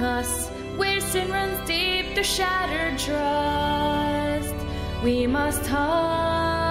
among us, where sin runs deep through shattered trust. We must hide